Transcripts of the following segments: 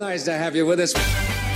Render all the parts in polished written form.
Nice to have you with us.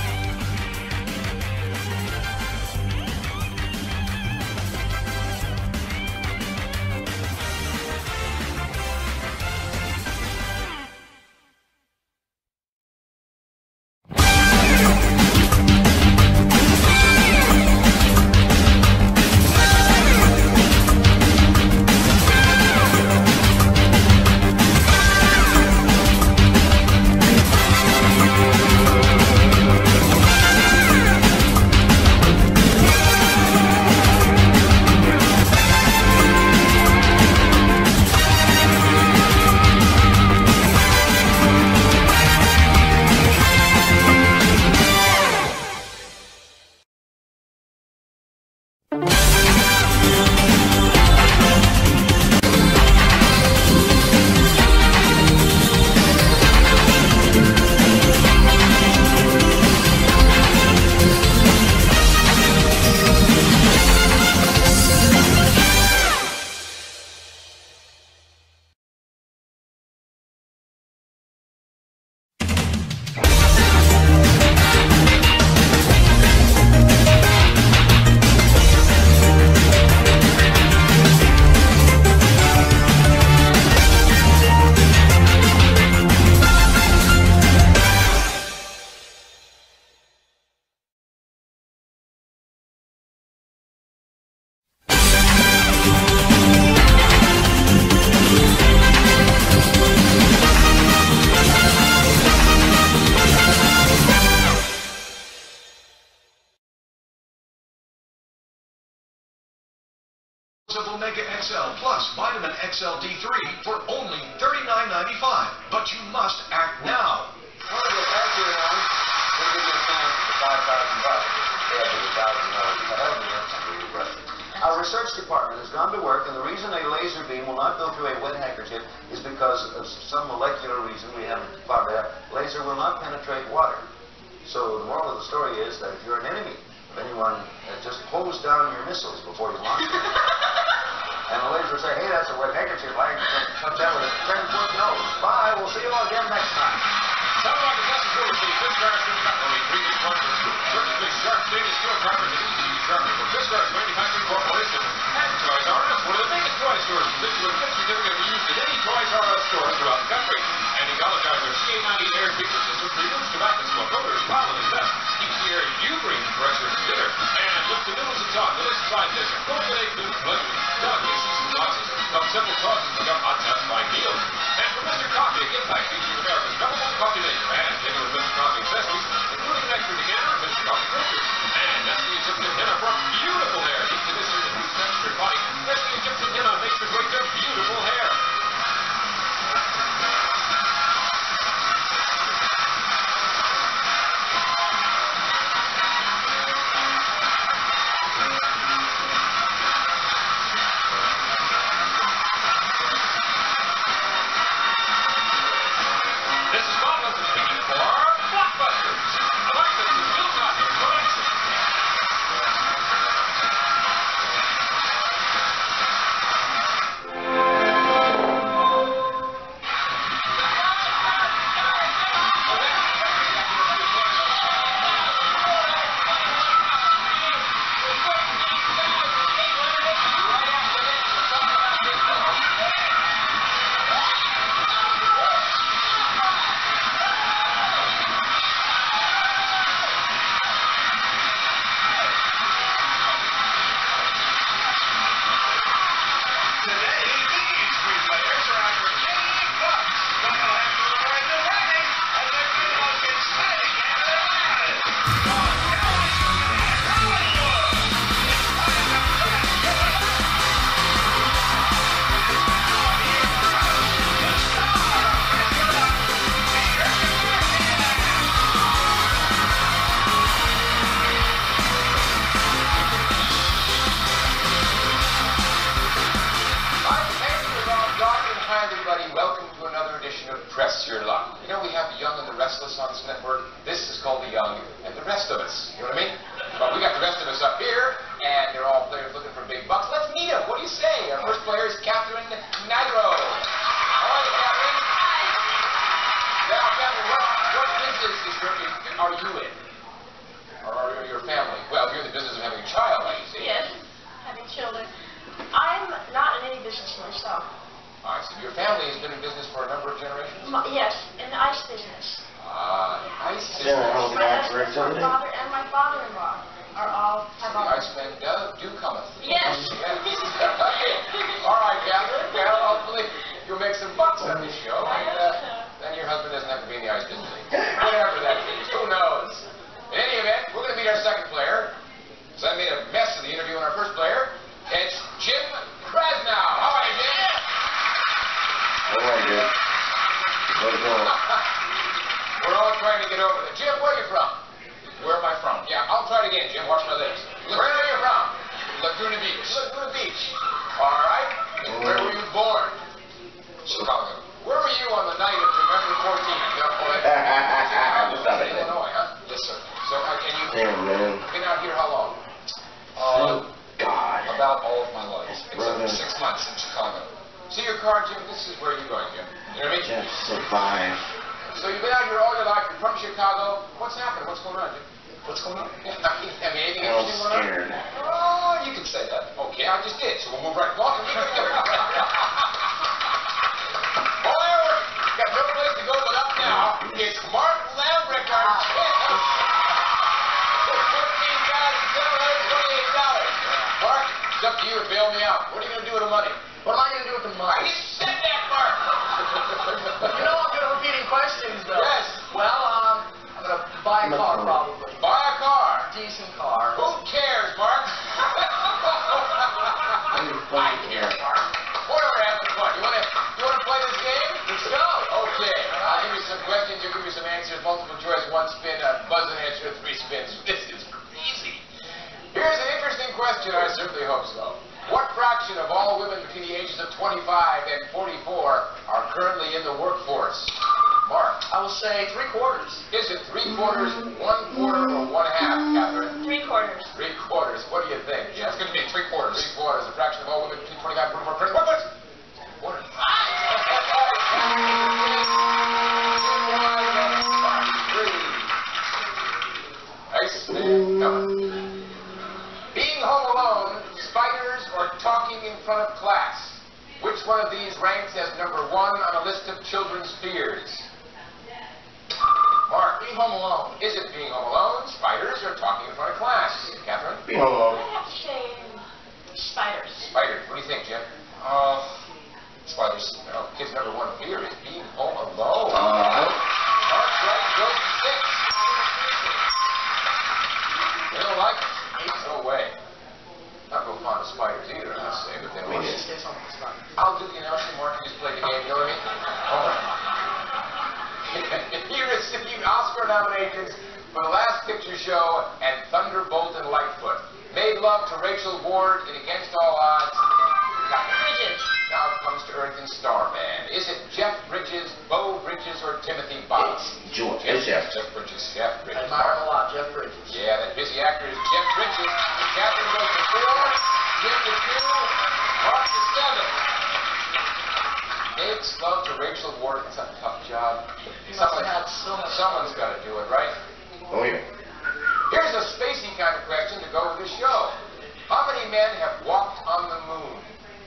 Mega XL Plus Vitamin XL D3 for only $39.95. But you must act now. I want to get back to you now. We'll give you a chance for $5,000. Our research department has gone to work, and the reason a laser beam will not go through a wet handkerchief is because of some molecular reason we haven't found out. Laser will not penetrate water. So the moral of the story is that if you're an enemy of anyone, just hose down your missiles before you launch them. And the laser will say, hey, that's a wet handkerchief. I touch that with a 10-foot nose. Bye. We'll see you all again next time. Sound like a Dustin Fortune, Fiskars and Cutlery, previous partners, surgically sharp stainless steel carpet and easy sharpening from Fiskars Manufacturing Corporation. And Toys R Us, one of the biggest toy stores, positioned with a gift certificate to be used at any Toys R Us stores throughout the country. Anti-gallagher CA90 air speaker system removes tobacco smoke, odors, pollen, and dust. Keeps the air you breathe fresh your computer. And lifts the noodles and talk, delicious side dish, cultivate food pleasure. Dog seasons, sauces, some simple sauces become hot, satisfying meals. And for Mr. Coffee, a gift pack featuring America's number one coffee maker and genuine Mr. Coffee accessories, including an extra decanter of Mr. Coffee filters. And that's the Egyptian henna for beautiful hair. Deep conditioner that boosts texture and body. That's the Egyptian henna makes your great to beautiful hair. On this network. This is called The Young and the Rest of Us. You know what I mean? But we got the rest of us up here, and they're all players looking for big bucks. Let's meet them. What do you say? Our first player is Katherine. How are you, Katherine? Now, Katherine, what business is for activity? My father and my father-in-law are all have all. The Iceman do cometh. Yes. All right, Katherine. Well, hopefully you'll make some bucks on this show, and then your husband doesn't have to be in the ice business. Whatever that means. Who knows? In any event, we're going to meet our second player. So I made a mess of the interview on our first player. It's Jim Krasnow. How are you, Jim? All right, dude. Let it go. We're all trying to get over it. Jim, where are you from? Where am I from? Yeah, I'll try it again, Jim. Watch my lips. Where are you from? Laguna Beach. Laguna Beach. All right. Where were you born? Chicago. Where were you on the night of November 14th? Young boy? Illinois, huh? Yes, sir. So, can you Damn, man. been out here how long? God. About all of my life, except Brother. for 6 months in Chicago. See your car, Jim? This is where you're going, Jim. You know what I mean? Just survive. So you've been out here all your life. You're from Chicago. What's happened? What's going on, Jim? What's going on? I mean, anything Hell interesting going on? scared. Oh, you can say that. Okay, I just did. So we'll move right along. Oh, there we got no place to go but up now. It's Mark Lambrick, our champ. $14,728. Mark, it's up to you to bail me out. What are you going to do with the money? What am I going to do with the money? You said that, Mark. You know I'm good at repeating questions, though. Yes. Well, I'm going to buy a car, probably. Buy a car. Decent car. Who cares, Mark? I care, Mark. Boy, we're having fun. You want to play this game? Let's go. Okay. I'll give you some questions. You'll give me some answers. Multiple choice, 1 spin, buzz and answer, 3 spins. This is crazy. Here's an interesting question. I certainly hope so. What fraction of all women between the ages of 25 and 44 are currently in the workforce? Mark. I will say 3/4. Is it 3/4, 1/4, or 1/2, Katherine? 3/4. 3/4. What do you think? Yeah, it's going to be 3/4. 3/4. A fraction of all women between 25 and 44. What? Nice. Coming. Being home alone, spiders, or talking in front of class. Which one of these ranks as number 1 on a list of children's fears? Mark. Being home alone. Is it being home alone, spiders, or talking in front of class? Catherine? Being alone. I have to say spiders. Spiders. What do you think, Jim? Spiders. Well, kid's number 1 fear is being home alone. Uh-huh. Mark's right. Goes to 6. They don't like it. No way. Not real fond of spiders either, I must say, but then Me we'll neither. Stay home with the spiders. I'll do the announcing, Mark, and just play the game, you know what I mean? All right. You received Oscar nominations for The Last Picture Show and Thunderbolt and Lightfoot. Made love to Rachel Ward in Against All Odds. Bridges. Now it comes to Earth and Starman. Is it Jeff Bridges, Bo Bridges, or Timothy Bottom? George. It's Jeff. Jeff Bridges. Jeff I Bridges. admire him a lot, Jeff Bridges. Yeah, that busy actor is Jeff Bridges. Catherine goes to 4, Jim to 2, Mark to 7. Makes love to Rachel Ward. It's a tough job. He must have had so much. Someone's got to do it, right? Oh, yeah. Here's a spacey kind of question to go with the show. How many men have walked on the moon?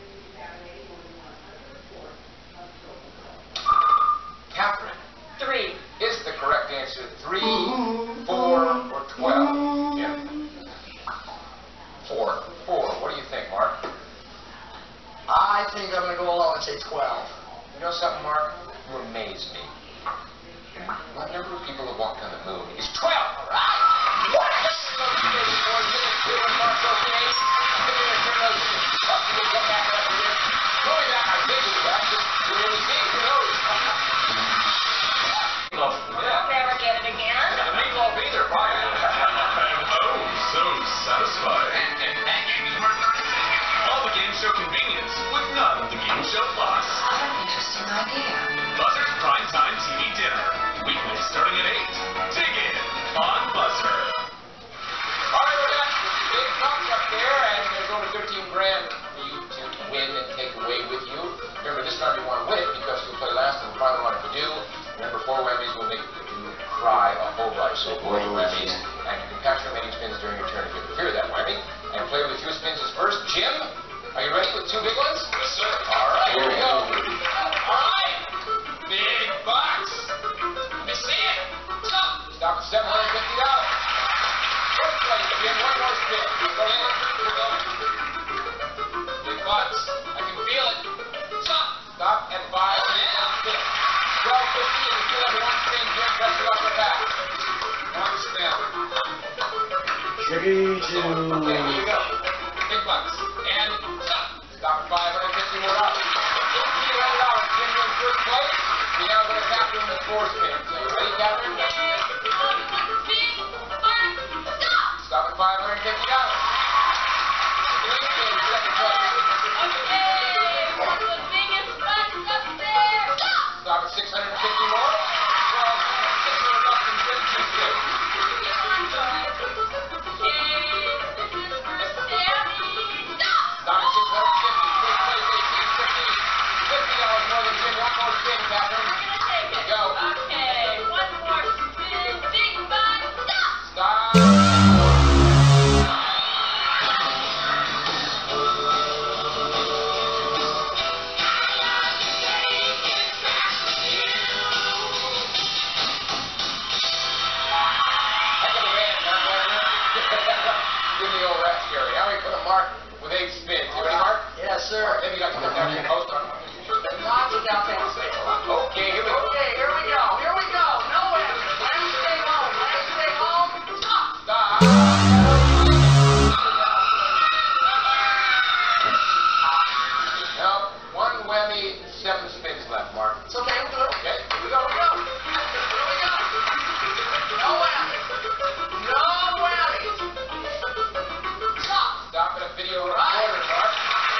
Catherine. 3. Is the correct answer 3, 4, or 12? Jim? 4. 4. What do you think, Mark? I think I'm going to go along and say 12. You know something, Mark? You amaze me. The number of people who walked on the moon is 12, all right? What? Mark's okay. I'll never get it again. The meatloaf either, fine. Oh, so satisfying. All the game show convenience with none of the game show plus. What an interesting idea. Buzzer's Primetime TV Dinner. Weeknights starting at 8. Dig in on Buzzer. All right, we're done. Big bucks up there, and there's over 13 grand for you to win and take away with you. Remember, this round you want to win because you'll play last and the final round if you do. Remember, 4 whammies will make you cry a whole bunch. So 4 whammies, and you can capture remaining spins during your turn if you prefer that whammy. And play with 2 spins is first. Jim, are you ready with 2 big ones? Yes, sir. All right, here we go. All right, big bucks. Let me see it. Stop at $750. 3, 2. Okay, here we go. Big bucks. And stop. Stop at $550 more. $1,500. Jim, you're in first place. We now go to Katherine with 4 spins. Are you ready, Katherine? Stop at $550. 3 spins, second place. Stop at $650 more. Well, $600 and 32 spins. Stop at 650. First place, 1850. $50 more than Jim. One more spin, Katherine. Go. Okay, one more spin. Big bucks. Stop. Give me the old rest, Gary. Now we put a mark with 8 spins. You ready, Mark? Yes, All right, sir. maybe you got to come down here and host on. Not to down payment space. Okay, here we go. Okay, here we go. Here we go. No whammy. Whammy, stay home. Whammy, stay home. Stop. Stop. Now, 1 whammy, 7 spins left, Mark. It's okay. We'll do it. Okay, here we go. Here we go. Here we go. No whammy. No whammy. Stop. Stop at a video recorder, Mark.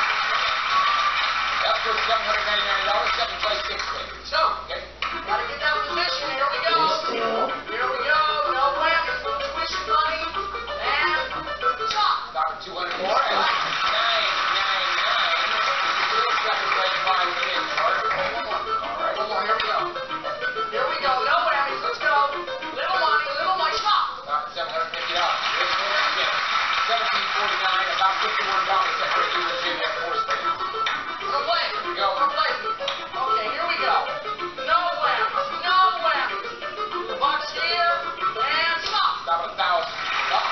That's for $799. Second place, 6 spins. So, Okay. gotta get that position. Here we go. Here we go. No whammy. Full tuition money. And stop. Stop at 200 more. And 999. Second place, 5 spins, Mark. All right. One more. Here we go. Here we go. No whammies. Let's go. Little money. Stop. Stop at $750. This one again. $17.49. About $51 separate you and Jim at 4 spins. We're playing. Here we go. We're playing. Okay, here we go. No whammies. No whammies. The bucks here. And stop. Stop at 1,000. Up.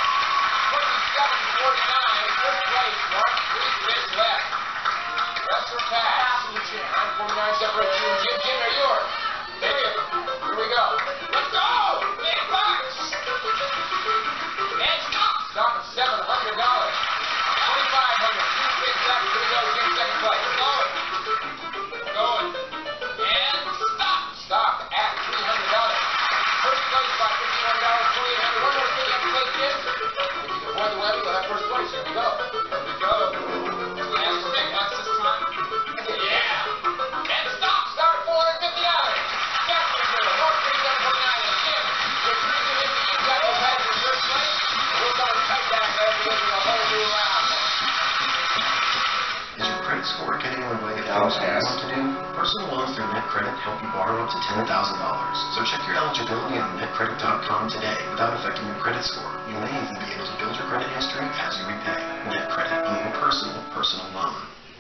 $27.49. First place, Mark. 3 spins left. Rest for pass. Pass to the chin. $9.49 separate you and Jim. Jim, they're yours. Take it. Here we go. Let's go. Big bucks. And stop. Stop at $700. $2,500. 2 spins left. Here we go. Jim, second place. Going. Going. And stop. Stop at $300. First place by $1,500. $2,800. One more spin. Second place, Jim. If you can avoid the whammy, you'll have first place. Here we go. Here we go. And for big bucks this time. Yeah. And stop. Start at $450. Katherine with a North 37.49 and Jim. With 350, you got those heads in first place. We're going to take that as we enter a whole new round. Is your credit score getting in the way of things you want to do? Personal loans through NetCredit help you borrow up to $10,000. So check your eligibility on netcredit.com today without affecting your credit score. You may even be able to build your credit history as you repay. NetCredit, a more personal loan.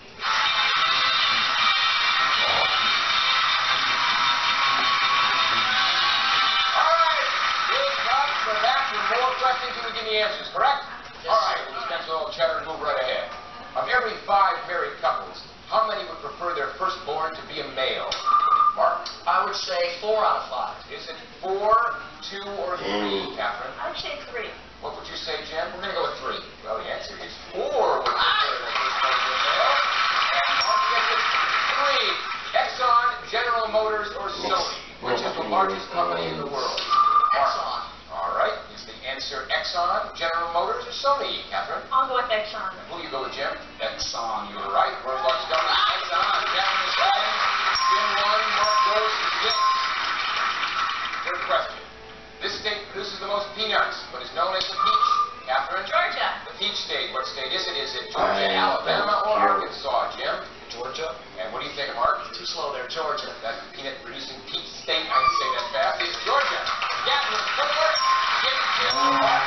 All right. Big bucks. We're back with more questions and we give you answers, correct? All right. We'll dispense with all cheddar and move right ahead. Of every 5 married couples, how many would prefer their firstborn to be a male? Mark? I would say 4 out of 5. Is it 4, 2, or 3, Katherine? I would say 3. What would you say, Jim? We're going to go with 3. Well, the answer is 4 would prefer their firstborn to be a male. And Mark gets it 3. Exxon, General Motors, or Sony? Which is the largest company in the world? Exxon. All right. Is the answer Exxon, General Motors, or Sony, Katherine? I'll go with Exxon. Who you go with, Jim? Exxon. You're right. World's largest company. Exxon. Katherine is 10. Jim 1. Mark goes to 6. Third question. This state produces the most peanuts, but is known as the peach. Catherine? Georgia. The peach state. What state is it? Is it Georgia, Alabama, or Arkansas, Jim? Georgia. And what do you think, Mark? Too slow there. Georgia. That's the peanut-producing peach state. I can say that fast. It's Georgia. Catherine 4. Jim 2. Mark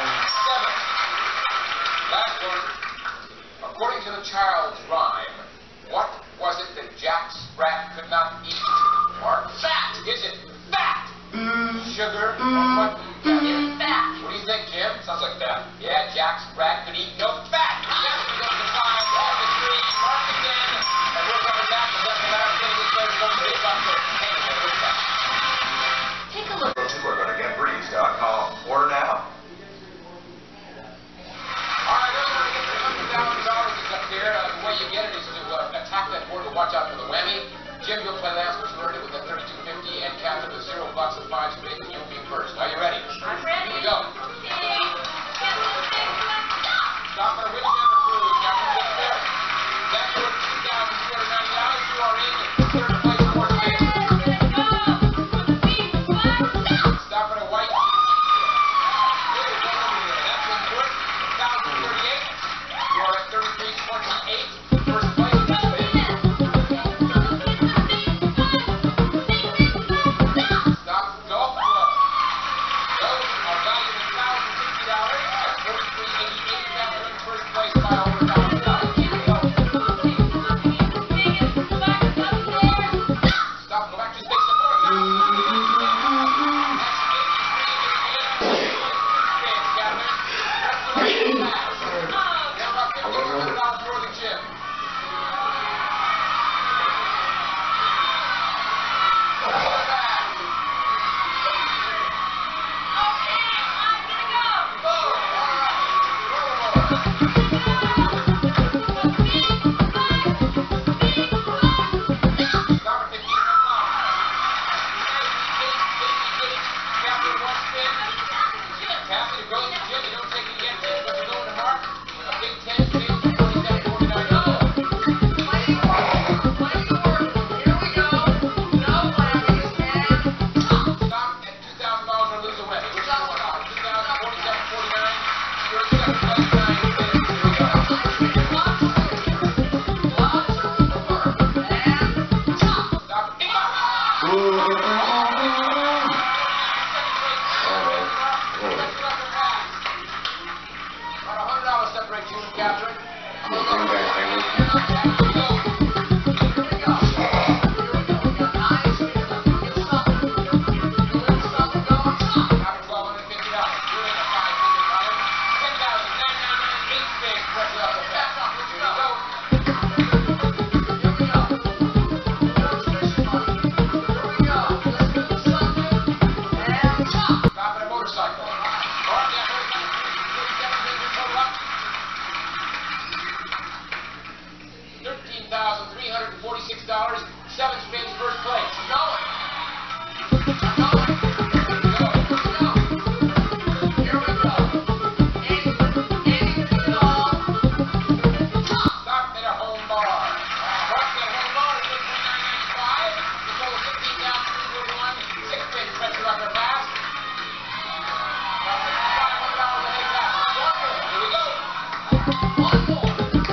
7. Last one. According to the child's rhyme, what was it that Jack Sprat could not eat? Mark? Fat. Is it fat? Sugar? Or what? It's fat. What do you think, Jim? Sounds like that. Yeah, Jack Sprat could eat no fat. Catherine goes to 5. Mark to 3. Mark again. And we're coming back to that last thing. This player's going to be about to Take a look. Go to or go to getbreeze.com. Order now. Separate you and Katherine. $13,346, 7 spins, first place. Going. Here we go. Anything at all. Stop at a home bar. Mark at home bar is $39.95. The total $16,341. 6 spins, pressure upper pass. $500 a head pass. Here we go. One more.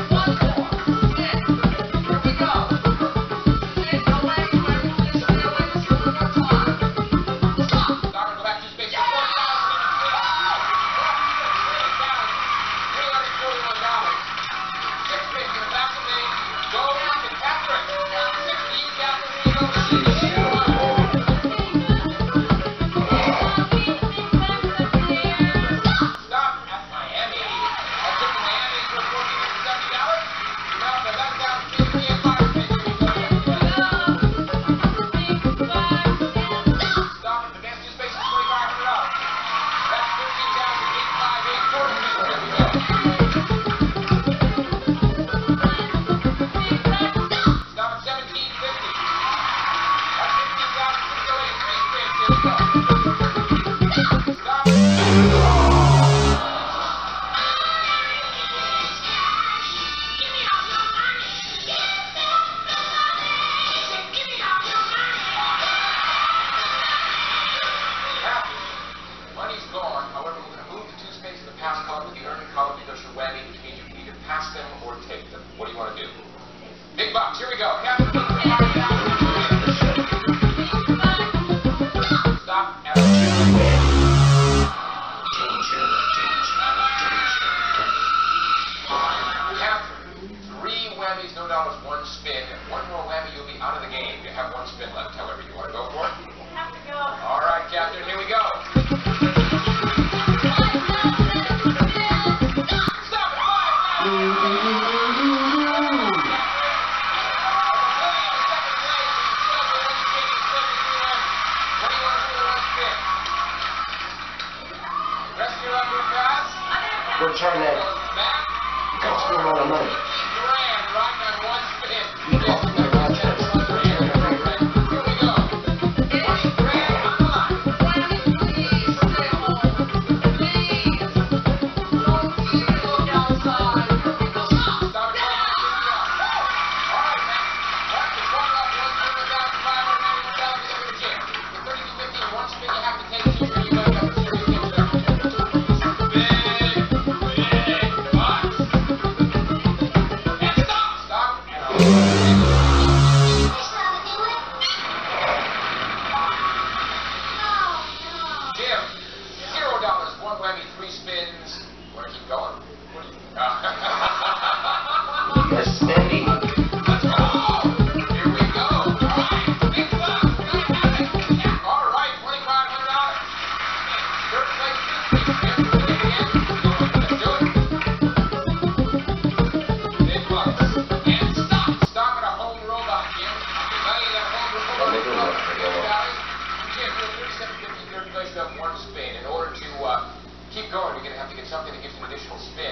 What do you want to do? Big bucks. Here we go. Katherine, stop at Katherine, 3 whammies, no dollars, 1 spin. One more whammy, you'll be out of the game. You have 1 spin left. However, you want to go for it? I have to go. All right, Katherine, here we go. Stop at 5. Return that extra amount of money. You cost me a lot of chance. Return that $3 grand. Here we go. $20 grand on the line. Please stay home. Please. Don't even look outside. Here we go. Stop it. All right, man. Mark the corner up. 1 spin, $591 in the gym. The 32.50, 1 spin you have to take 2 for you guys. That's a serious game. Keep going. You're going to have to get something that gives you an additional spin.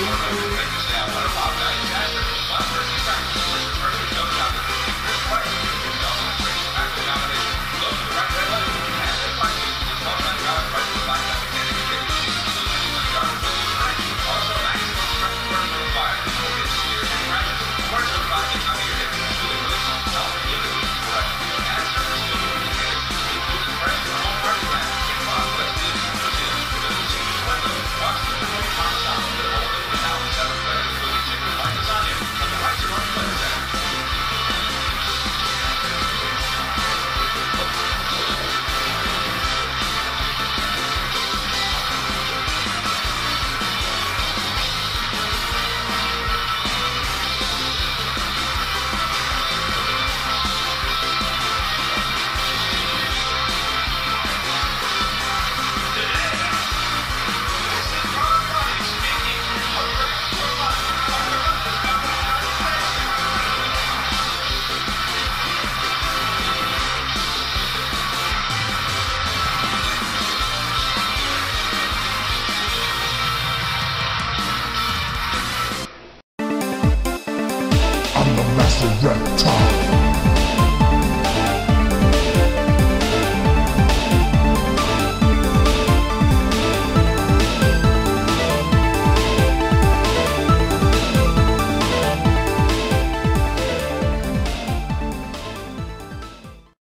I'm the master reptile.